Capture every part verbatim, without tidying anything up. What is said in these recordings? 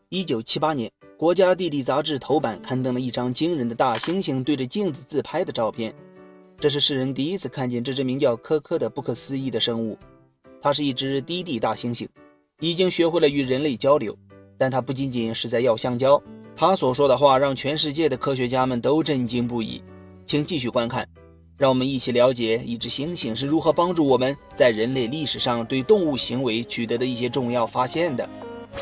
一九七八年，国家地理杂志头版刊登了一张惊人的大猩猩对着镜子自拍的照片。这是世人第一次看见这只名叫科科的不可思议的生物。它是一只低地大猩猩，已经学会了与人类交流，但它不仅仅是在要香蕉。它所说的话让全世界的科学家们都震惊不已。请继续观看，让我们一起了解一只猩猩是如何帮助我们在人类历史上对动物行为取得的一些重要发现的。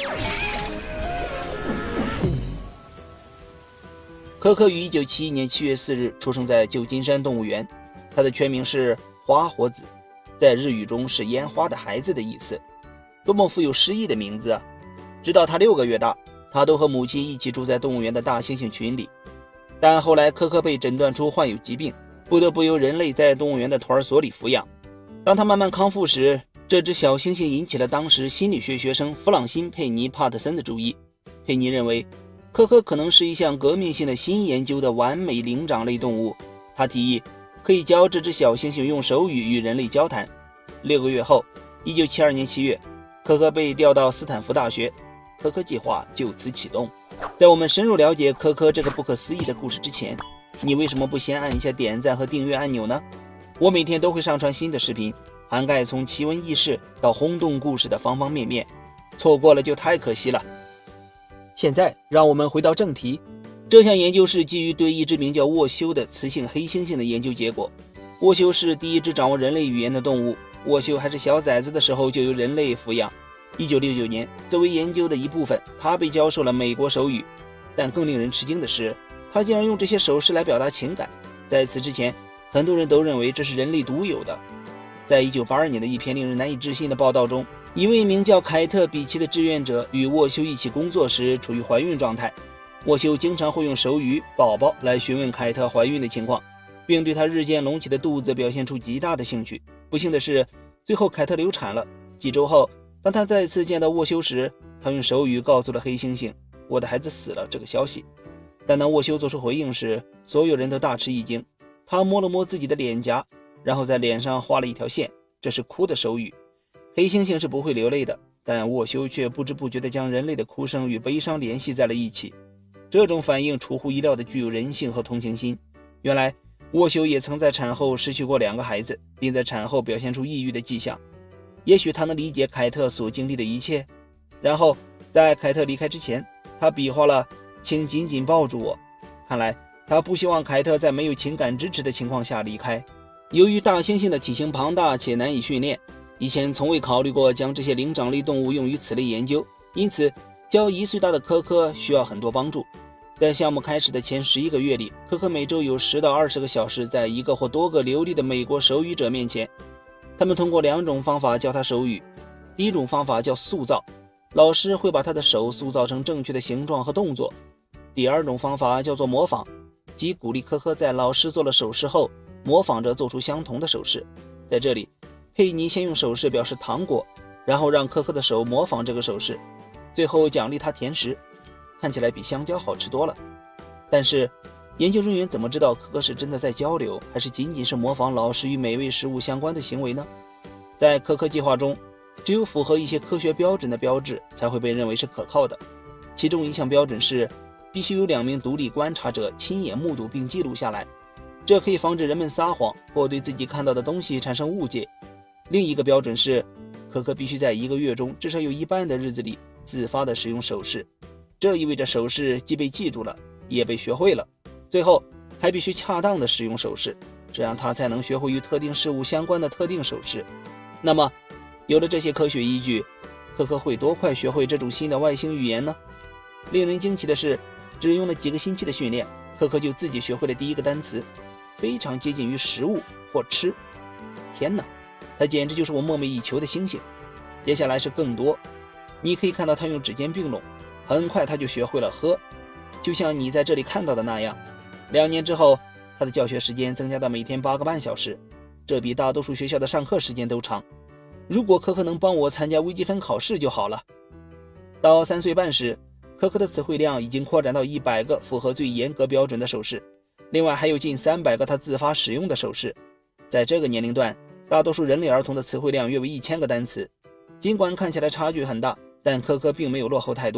科科于一九七一年七月四日出生在旧金山动物园，他的全名是花火子，在日语中是烟花的孩子的意思。多么富有诗意的名字啊！直到他六个月大，他都和母亲一起住在动物园的大猩猩群里。但后来科科被诊断出患有疾病，不得不由人类在动物园的托儿所里抚养。当他慢慢康复时，这只小猩猩引起了当时心理学学生弗朗辛·佩尼·帕特森的注意。佩尼认为科科可能是一项革命性的新研究的完美灵长类动物。他提议可以教这只小猩猩用手语与人类交谈。六个月后，一九七二年七月，科科被调到斯坦福大学，科科计划就此启动。在我们深入了解科科这个不可思议的故事之前，你为什么不先按一下点赞和订阅按钮呢？我每天都会上传新的视频，涵盖从奇闻异事到轰动故事的方方面面，错过了就太可惜了。现在让我们回到正题，这项研究是基于对一只名叫沃修的雌性黑猩猩的研究结果。沃修是第一只掌握人类语言的动物，沃修还是小崽子的时候就由人类抚养。一九六九年，作为研究的一部分，他被教授了美国手语。但更令人吃惊的是，他竟然用这些手势来表达情感。在此之前，很多人都认为这是人类独有的。在一九八二年的一篇令人难以置信的报道中，一位名叫凯特·比奇的志愿者与沃修一起工作时处于怀孕状态。沃修经常会用手语宝宝来询问凯特怀孕的情况，并对她日渐隆起的肚子表现出极大的兴趣。不幸的是，最后凯特流产了。几周后，当他再次见到沃修时，他用手语告诉了黑猩猩我的孩子死了这个消息。但当沃修做出回应时，所有人都大吃一惊。他摸了摸自己的脸颊，然后在脸上画了一条线，这是哭的手语。黑猩猩是不会流泪的，但沃修却不知不觉地将人类的哭声与悲伤联系在了一起。这种反应出乎意料地具有人性和同情心。原来沃修也曾在产后失去过两个孩子，并在产后表现出抑郁的迹象。也许他能理解凯特所经历的一切。然后在凯特离开之前，他比划了请紧紧抱住我。看来他不希望凯特在没有情感支持的情况下离开。由于大猩猩的体型庞大且难以训练，以前从未考虑过将这些灵长类动物用于此类研究，因此教一岁大的科科需要很多帮助。在项目开始的前十一个月里，科科每周有十到二十个小时在一个或多个流利的美国手语者面前。他们通过两种方法教他手语。第一种方法叫塑造，老师会把他的手塑造成正确的形状和动作。第二种方法叫做模仿，即鼓励科科在老师做了手势后模仿着做出相同的手势。在这里，佩妮先用手势表示糖果，然后让科科的手模仿这个手势，最后奖励他甜食，看起来比香蕉好吃多了。但是研究人员怎么知道科科是真的在交流，还是仅仅是模仿老师与美味食物相关的行为呢？在科科计划中，只有符合一些科学标准的标志才会被认为是可靠的。其中一项标准是必须有两名独立观察者亲眼目睹并记录下来，这可以防止人们撒谎或对自己看到的东西产生误解。另一个标准是科科必须在一个月中至少有一半的日子里自发地使用手势，这意味着手势既被记住了也被学会了。最后还必须恰当地使用手势，这样他才能学会与特定事物相关的特定手势。那么有了这些科学依据，科科会多快学会这种新的外星语言呢？令人惊奇的是，只用了几个星期的训练，科科就自己学会了第一个单词，非常接近于食物或吃。天哪，他简直就是我梦寐以求的猩猩。接下来是更多，你可以看到他用指尖并拢，很快他就学会了喝，就像你在这里看到的那样。两年之后，他的教学时间增加到每天八个半小时，这比大多数学校的上课时间都长。如果科科能帮我参加微积分考试就好了。到三岁半时，科科的词汇量已经扩展到一百个符合最严格标准的手势，另外还有近三百个他自发使用的手势。在这个年龄段，大多数人类儿童的词汇量约为一千个单词。尽管看起来差距很大，但科科并没有落后太多。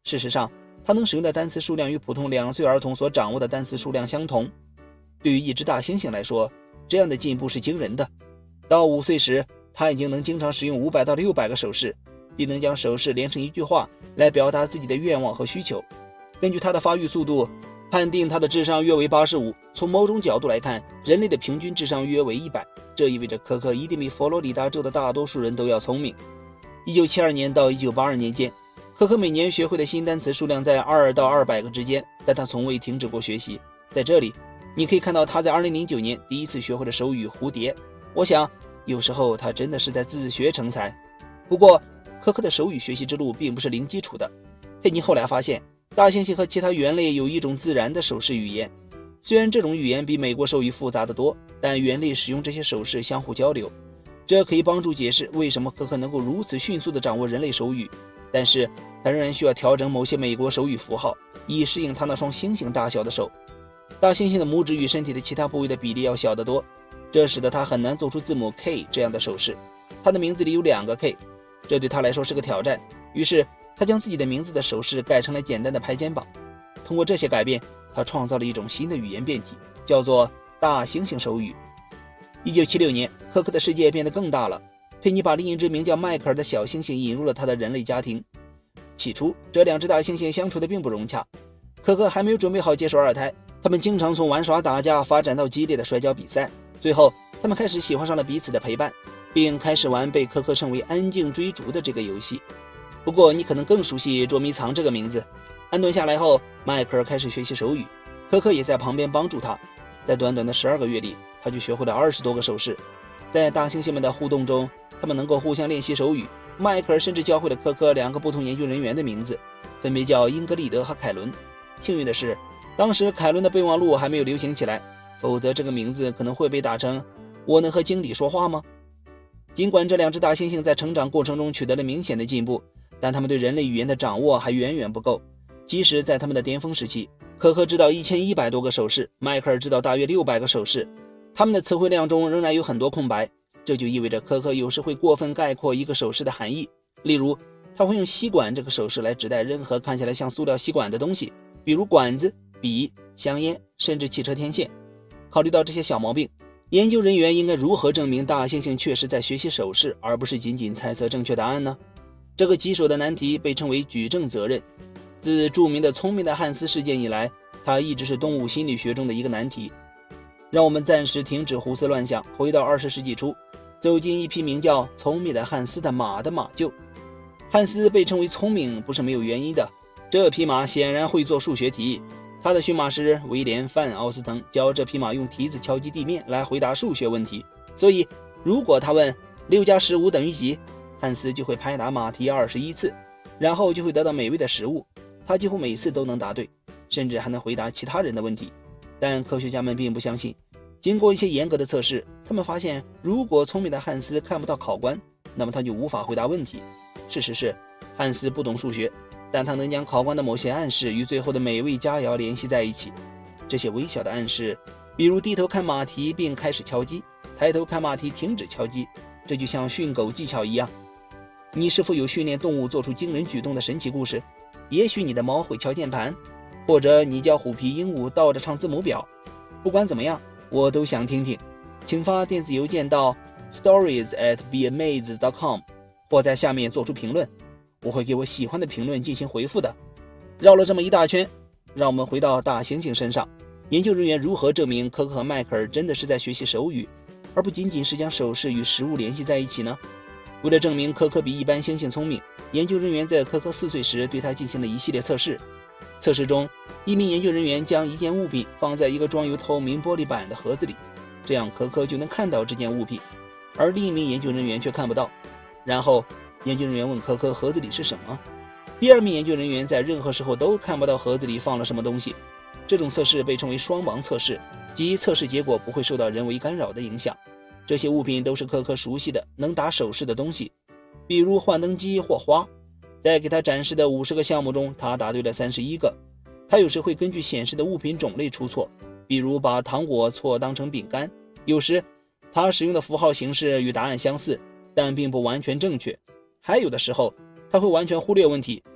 事实上，他能使用的单词数量与普通两岁儿童所掌握的单词数量相同。对于一只大猩猩来说，这样的进步是惊人的。到五岁时，他已经能经常使用五百到六百个手势，并能将手势连成一句话来表达自己的愿望和需求。根据他的发育速度，判定他的智商约为八十五。从某种角度来看，人类的平均智商约为一百，这意味着可可一定比佛罗里达州的大多数人都要聪明。一九七二年到一九八二年间，可可每年学会的新单词数量在二到二百个之间，但他从未停止过学习。在这里，你可以看到他在二零零九年第一次学会了手语蝴蝶。我想，有时候他真的是在自学成才。不过，可可的手语学习之路并不是零基础的。佩妮后来发现，大猩猩和其他猿类有一种自然的手势语言，虽然这种语言比美国手语复杂得多，但猿类使用这些手势相互交流，这可以帮助解释为什么可可能够如此迅速地掌握人类手语。但是，他仍然需要调整某些美国手语符号，以适应他那双猩猩大小的手。大猩猩的拇指与身体的其他部位的比例要小得多，这使得他很难做出字母 K 这样的手势。他的名字里有两个 K， 这对他来说是个挑战。于是他将自己的名字的手势改成了简单的拍肩膀。通过这些改变，他创造了一种新的语言变体，叫做大猩猩手语。一九七六年，可可的世界变得更大了。佩妮把另一只名叫迈克尔的小猩猩引入了他的人类家庭。起初，这两只大猩猩相处的并不融洽。可可还没有准备好接受二胎，他们经常从玩耍打架发展到激烈的摔跤比赛。最后，他们开始喜欢上了彼此的陪伴，并开始玩被可可称为安静追逐的这个游戏。不过，你可能更熟悉捉迷藏这个名字。安顿下来后，迈克尔开始学习手语，可可也在旁边帮助他。在短短的十二个月里，他就学会了二十多个手势。在大猩猩们的互动中，他们能够互相练习手语。迈克尔甚至教会了可可两个不同研究人员的名字，分别叫英格丽德和凯伦。幸运的是，当时凯伦的备忘录还没有流行起来，否则这个名字可能会被打成“我能和经理说话吗？”尽管这两只大猩猩在成长过程中取得了明显的进步，但他们对人类语言的掌握还远远不够。即使在他们的巅峰时期，可可知道一千一百多个手势，迈克尔知道大约六百个手势，他们的词汇量中仍然有很多空白。这就意味着可可有时会过分概括一个手势的含义。例如，他会用吸管这个手势来指代任何看起来像塑料吸管的东西，比如管子、笔、香烟，甚至汽车天线。考虑到这些小毛病，研究人员应该如何证明大猩猩确实在学习手势，而不是仅仅猜测正确答案呢？这个棘手的难题被称为举证责任。自著名的聪明的汉斯事件以来，它一直是动物心理学中的一个难题。让我们暂时停止胡思乱想，回到二十世纪初，走进一匹名叫聪明的汉斯的马的马厩。汉斯被称为聪明不是没有原因的，这匹马显然会做数学题。他的驯马师威廉·范·奥斯滕教这匹马用蹄子敲击地面来回答数学问题，所以如果他问六加十五等于几，汉斯就会拍打马蹄二十一次，然后就会得到美味的食物。他几乎每次都能答对，甚至还能回答其他人的问题。但科学家们并不相信。经过一些严格的测试，他们发现，如果聪明的汉斯看不到考官，那么他就无法回答问题。事实是，汉斯不懂数学，但他能将考官的某些暗示与最后的美味佳肴联系在一起。这些微小的暗示，比如低头看马蹄并开始敲击，抬头看马蹄停止敲击，这就像训狗技巧一样。你是否有训练动物做出惊人举动的神奇故事？也许你的猫会敲键盘，或者你教虎皮鹦鹉倒着唱字母表。不管怎么样，我都想听听。请发电子邮件到 stories at beamazed dot com， 或在下面做出评论，我会给我喜欢的评论进行回复的。绕了这么一大圈，让我们回到大猩猩身上。研究人员如何证明可可和迈克尔真的是在学习手语，而不仅仅是将手势与食物联系在一起呢？为了证明可可比一般猩猩聪明，研究人员在可可四岁时对他进行了一系列测试。测试中，一名研究人员将一件物品放在一个装有透明玻璃板的盒子里，这样可可就能看到这件物品，而另一名研究人员却看不到。然后，研究人员问可可盒子里是什么。第二名研究人员在任何时候都看不到盒子里放了什么东西。这种测试被称为双盲测试，即测试结果不会受到人为干扰的影响。这些物品都是可可熟悉的能打手势的东西，比如幻灯机或花。在给他展示的五十个项目中，他答对了三十一个。他有时会根据显示的物品种类出错，比如把糖果错当成饼干。有时他使用的符号形式与答案相似，但并不完全正确。还有的时候他会完全忽略问题，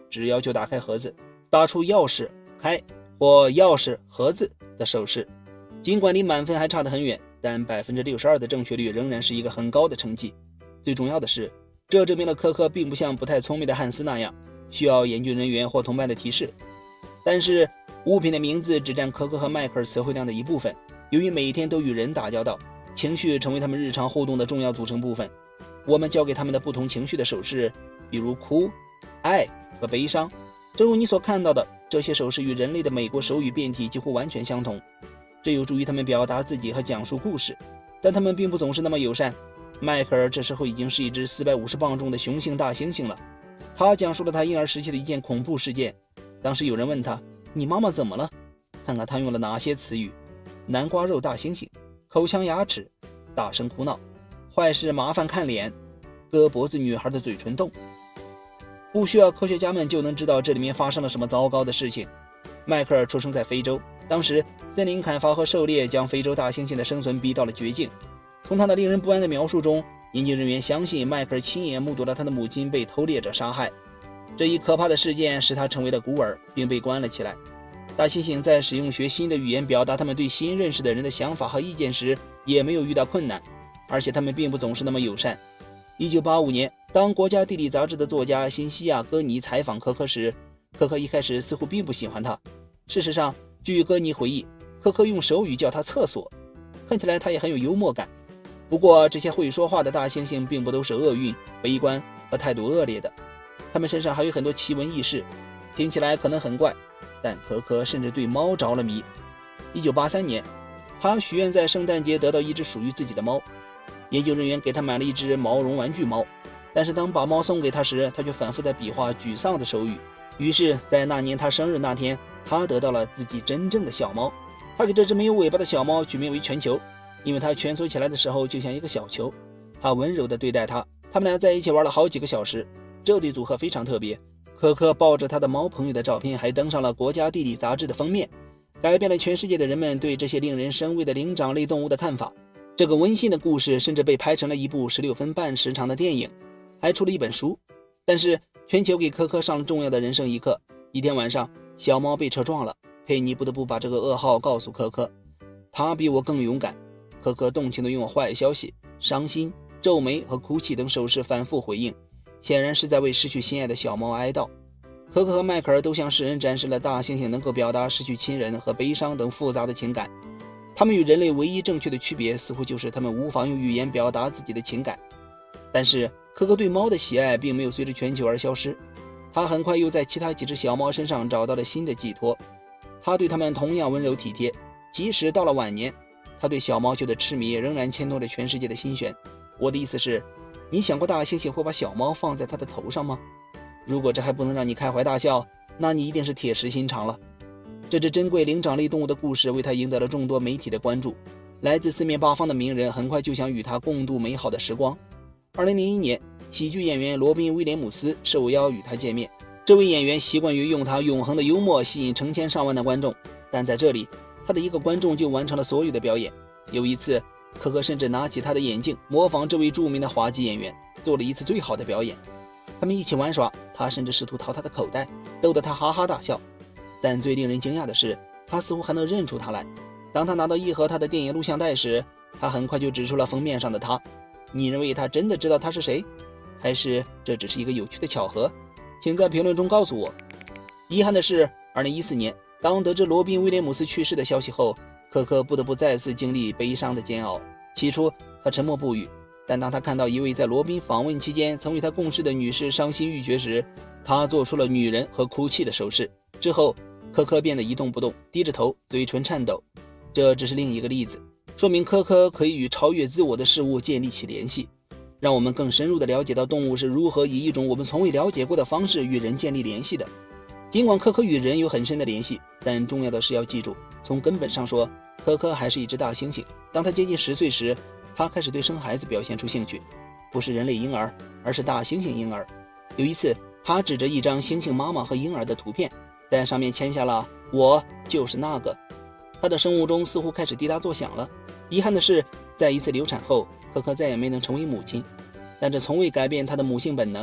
只要求打开盒子，打出钥匙开或钥匙盒子的手势。尽管离满分还差得很远，但 百分之六十二 的正确率仍然是一个很高的成绩。最重要的是，这证明了科科并不像不太聪明的汉斯那样需要研究人员或同伴的提示。但是物品的名字只占科科和迈克尔词汇量的一部分，由于每一天都与人打交道，情绪成为他们日常互动的重要组成部分。我们教给他们的不同情绪的手势，比如哭、爱和悲伤，正如你所看到的，这些手势与人类的美国手语变体几乎完全相同。这有助于他们表达自己和讲述故事，但他们并不总是那么友善。迈克尔这时候已经是一只四百五十磅重的雄性大猩猩了。他讲述了他婴儿时期的一件恐怖事件。当时有人问他：“你妈妈怎么了？”看看他用了哪些词语：南瓜肉大猩猩、口腔牙齿、大声哭闹、坏事麻烦看脸、割脖子女孩的嘴唇洞。不需要科学家们就能知道这里面发生了什么糟糕的事情。迈克尔出生在非洲，当时森林砍伐和狩猎将非洲大猩猩的生存逼到了绝境。从他那令人不安的描述中，研究人员相信迈克尔亲眼目睹了他的母亲被偷猎者杀害。这一可怕的事件使他成为了孤儿，并被关了起来。大猩猩在使用学新的语言表达他们对新认识的人的想法和意见时，也没有遇到困难，而且他们并不总是那么友善。一九八五年，当国家地理杂志的作家辛西亚·戈尼采访科科时，科科一开始似乎并不喜欢他。事实上，据戈尼回忆，科科用手语叫他厕所，看起来他也很有幽默感。不过，这些会说话的大猩猩并不都是厄运、悲观和态度恶劣的，他们身上还有很多奇闻异事，听起来可能很怪，但科科甚至对猫着了迷。一九八三年，他许愿在圣诞节得到一只属于自己的猫。研究人员给他买了一只毛绒玩具猫，但是当把猫送给他时，他却反复在比划沮丧的手语。于是，在那年他生日那天，他得到了自己真正的小猫。他给这只没有尾巴的小猫取名为全球，因为它蜷缩起来的时候就像一个小球。他温柔地对待它，他们俩在一起玩了好几个小时。这对组合非常特别。科科抱着他的猫朋友的照片还登上了国家地理杂志的封面，改变了全世界的人们对这些令人生畏的灵长类动物的看法。这个温馨的故事甚至被拍成了一部十六分半时长的电影，还出了一本书。但是全球给科科上了重要的人生一课。一天晚上，小猫被车撞了，佩妮不得不把这个噩耗告诉科科。他比我更勇敢。科科动情地用坏消息、伤心、皱眉和哭泣等手势反复回应，显然是在为失去心爱的小猫哀悼。科科和迈克尔都向世人展示了大猩猩能够表达失去亲人和悲伤等复杂的情感。他们与人类唯一正确的区别，似乎就是他们无法用语言表达自己的情感。但是科科对猫的喜爱并没有随着全球而消失，他很快又在其他几只小猫身上找到了新的寄托。他对它们同样温柔体贴，即使到了晚年，他对小毛球的痴迷仍然牵动着全世界的心弦。我的意思是，你想过大猩猩会把小猫放在他的头上吗？如果这还不能让你开怀大笑，那你一定是铁石心肠了。这只珍贵灵长类动物的故事为他赢得了众多媒体的关注，来自四面八方的名人很快就想与他共度美好的时光。二零零一年，喜剧演员罗宾·威廉姆斯受邀与他见面。这位演员习惯于用他永恒的幽默吸引成千上万的观众，但在这里，他的一个观众就完成了所有的表演。有一次，科科甚至拿起他的眼镜，模仿这位著名的滑稽演员，做了一次最好的表演。他们一起玩耍，他甚至试图掏他的口袋，逗得他哈哈大笑。但最令人惊讶的是，他似乎还能认出他来。当他拿到一盒他的电影录像带时，他很快就指出了封面上的他。你认为他真的知道他是谁，还是这只是一个有趣的巧合？请在评论中告诉我。遗憾的是，二零一四年，当得知罗宾·威廉姆斯去世的消息后，科科不得不再次经历悲伤的煎熬。起初，他沉默不语，但当他看到一位在罗宾访问期间曾与他共事的女士伤心欲绝时，他做出了女人和哭泣的手势。之后，科科变得一动不动，低着头，嘴唇颤抖。这只是另一个例子，说明科科可以与超越自我的事物建立起联系，让我们更深入地了解到动物是如何以一种我们从未了解过的方式与人建立联系的。尽管科科与人有很深的联系，但重要的是要记住，从根本上说，科科还是一只大猩猩。当他接近十岁时，他开始对生孩子表现出兴趣，不是人类婴儿，而是大猩猩婴儿。有一次，他指着一张猩猩妈妈和婴儿的图片，在上面签下了“我就是那个”。他的生物钟似乎开始滴答作响了。遗憾的是，在一次流产后，科科再也没能成为母亲，但这从未改变他的母性本能。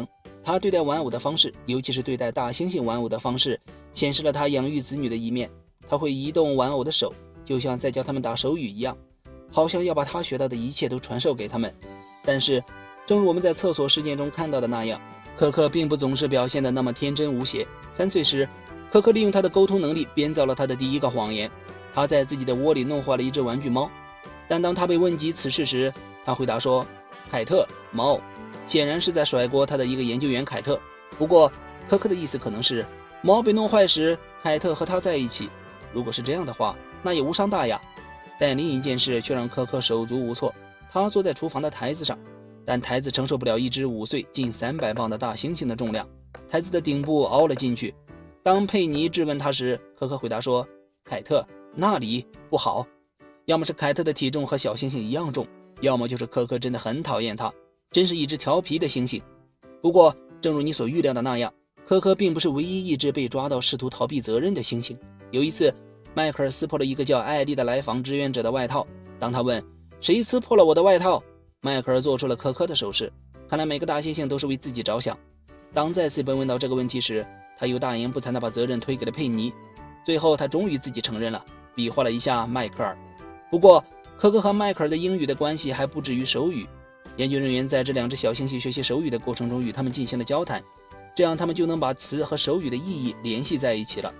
他对待玩偶的方式，尤其是对待大猩猩玩偶的方式，显示了他养育子女的一面。他会移动玩偶的手，就像在教他们打手语一样，好像要把他学到的一切都传授给他们。但是，正如我们在厕所事件中看到的那样，可可并不总是表现得那么天真无邪。三岁时，可可利用他的沟通能力编造了他的第一个谎言，他在自己的窝里弄坏了一只玩具猫。但当他被问及此事时，他回答说：“凯特，猫。”显然是在甩锅他的一个研究员凯特。不过，可可的意思可能是猫被弄坏时，凯特和他在一起。如果是这样的话，那也无伤大雅。但另一件事却让可可手足无措。他坐在厨房的台子上，但台子承受不了一只五岁近三百磅的大猩猩的重量，台子的顶部凹了进去。当佩妮质问他时，可可回答说：“凯特，那里不好。”要么是凯特的体重和小猩猩一样重，要么就是可可真的很讨厌他，真是一只调皮的猩猩。不过，正如你所预料的那样，可可并不是唯一一只被抓到试图逃避责任的猩猩。有一次，迈克尔撕破了一个叫艾丽的来访志愿者的外套。当他问谁撕破了我的外套，迈克尔做出了可可的手势。看来每个大猩猩都是为自己着想。当再次被问到这个问题时，他又大言不惭地把责任推给了佩妮。最后，他终于自己承认了，比划了一下迈克尔。不过，可可和迈克尔的英语的关系还不止于手语。研究人员在这两只小猩猩学习手语的过程中与他们进行了交谈，这样他们就能把词和手语的意义联系在一起了。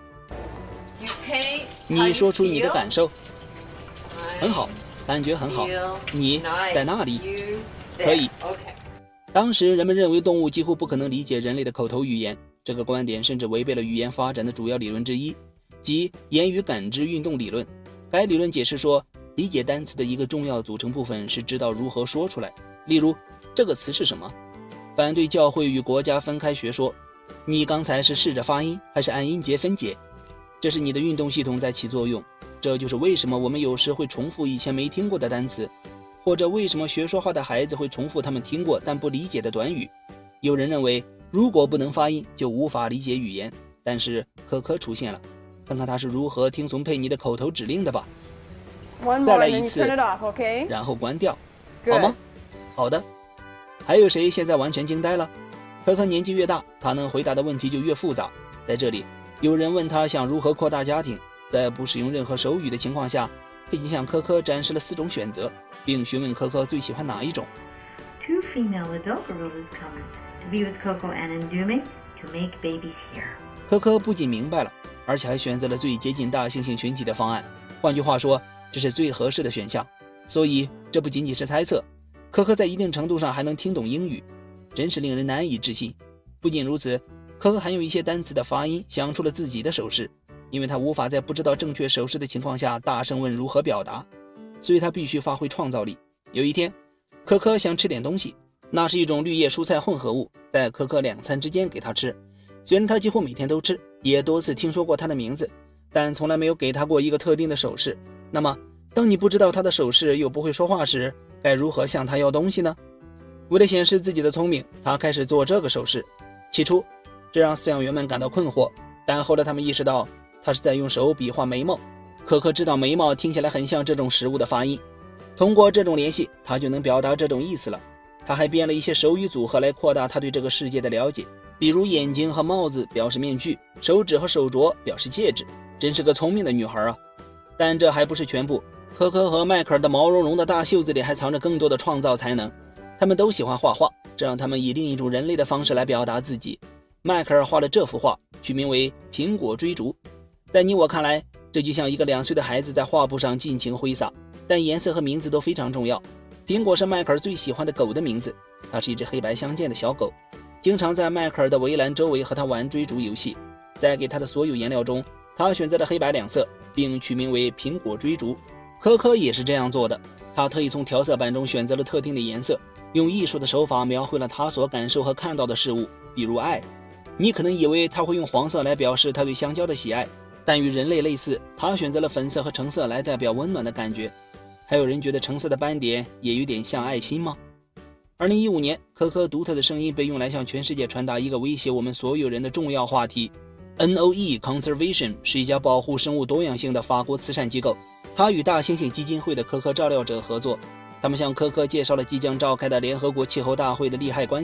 你说出你的感受。很好，感觉很好。你在那里。可以。当时人们认为动物几乎不可能理解人类的口头语言，这个观点甚至违背了语言发展的主要理论之一，即言语感知运动理论。该理论解释说，理解单词的一个重要组成部分是知道如何说出来。例如，这个词是什么？反对教会与国家分开学说，你刚才是试着发音还是按音节分解？这是你的运动系统在起作用。这就是为什么我们有时会重复以前没听过的单词，或者为什么学说话的孩子会重复他们听过但不理解的短语。有人认为，如果不能发音，就无法理解语言。但是可可出现了，看看他是如何听从佩妮的口头指令的吧。再来一次，然后关掉，好吗？好的。还有谁现在完全惊呆了？可可年纪越大，他能回答的问题就越复杂。在这里，有人问他想如何扩大家庭，在不使用任何手语的情况下，佩妮向可可展示了四种选择，并询问可可最喜欢哪一种。 Two female adult gorillas come to be with Coco and Ndume to make babies here. 可可不仅明白了，而且还选择了最接近大猩猩群体的方案。换句话说，这是最合适的选项。所以，这不仅仅是猜测。可可在一定程度上还能听懂英语，真是令人难以置信。不仅如此，可可还有一些单词的发音想出了自己的手势，因为他无法在不知道正确手势的情况下大声问如何表达，所以他必须发挥创造力。有一天，可可想吃点东西，那是一种绿叶蔬菜混合物，在可可两餐之间给他吃。虽然他几乎每天都吃，也多次听说过他的名字，但从来没有给他过一个特定的手势。那么，当你不知道他的手势又不会说话时，该如何向他要东西呢？为了显示自己的聪明，他开始做这个手势。起初，这让饲养员们感到困惑，但后来他们意识到他是在用手比划眉毛。可可知道眉毛听起来很像这种食物的发音，通过这种联系，他就能表达这种意思了。他还编了一些手语组合来扩大他对这个世界的了解，比如眼睛和帽子表示面具，手指和手镯表示戒指。真是个聪明的女孩啊！但这还不是全部。可可和迈克尔的毛茸茸的大袖子里还藏着更多的创造才能。他们都喜欢画画，这让他们以另一种人类的方式来表达自己。迈克尔画了这幅画，取名为《苹果追逐》。在你我看来，这就像一个两岁的孩子在画布上尽情挥洒，但颜色和名字都非常重要。苹果是迈克尔最喜欢的狗的名字，它是一只黑白相间的小狗，经常在迈克尔的围栏周围和他玩追逐游戏。在给他的所有颜料中，他选择了黑白两色，并取名为苹果追逐。可可也是这样做的，他特意从调色板中选择了特定的颜色，用艺术的手法描绘了他所感受和看到的事物，比如爱。你可能以为他会用黄色来表示他对香蕉的喜爱，但与人类类似，他选择了粉色和橙色来代表温暖的感觉。还有人觉得橙色的斑点也有点像爱心吗？二零一五年，可可独特的声音被用来向全世界传达一个威胁我们所有人的重要话题。N O E Conservation 是一家保护生物多样性的法国慈善机构，他与大猩猩基金会的可可照料者合作，他们向可可介绍了即将召开的联合国气候大会的利害关系。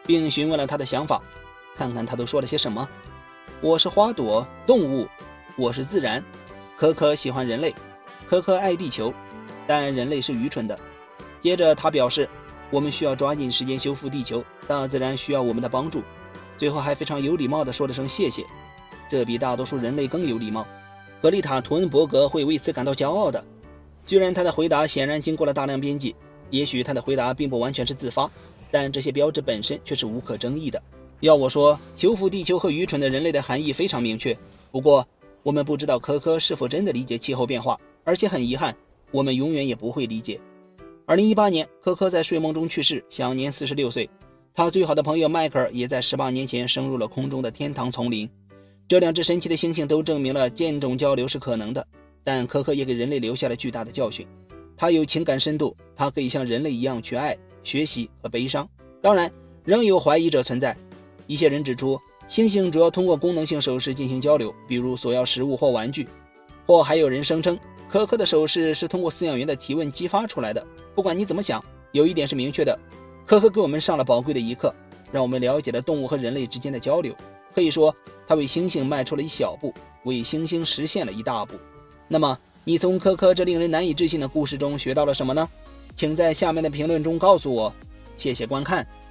并询问了他的想法，看看他都说了些什么。我是花朵，动物，我是自然。可可喜欢人类，可可爱地球，但人类是愚蠢的。接着他表示，我们需要抓紧时间修复地球，大自然需要我们的帮助。最后还非常有礼貌地说了声谢谢，这比大多数人类更有礼貌。格丽塔·图恩伯格会为此感到骄傲的。虽然他的回答显然经过了大量编辑，也许他的回答并不完全是自发，但这些标志本身却是无可争议的。要我说，修复地球和愚蠢的人类的含义非常明确。不过我们不知道可可是否真的理解气候变化，而且很遗憾，我们永远也不会理解。二零一八年，可可在睡梦中去世，享年四十六岁。他最好的朋友迈克尔也在十八年前升入了空中的天堂丛林。这两只神奇的猩猩都证明了剑种交流是可能的，但可可也给人类留下了巨大的教训。它有情感深度，它可以像人类一样去爱、学习和悲伤。当然，仍有怀疑者存在。一些人指出，猩猩主要通过功能性手势进行交流，比如索要食物或玩具。或还有人声称，可可的手势是通过饲养员的提问激发出来的。不管你怎么想，有一点是明确的，可可给我们上了宝贵的一课，让我们了解了动物和人类之间的交流。可以说，它为猩猩迈出了一小步，为猩猩实现了一大步。那么，你从可可这令人难以置信的故事中学到了什么呢？请在下面的评论中告诉我。谢谢观看。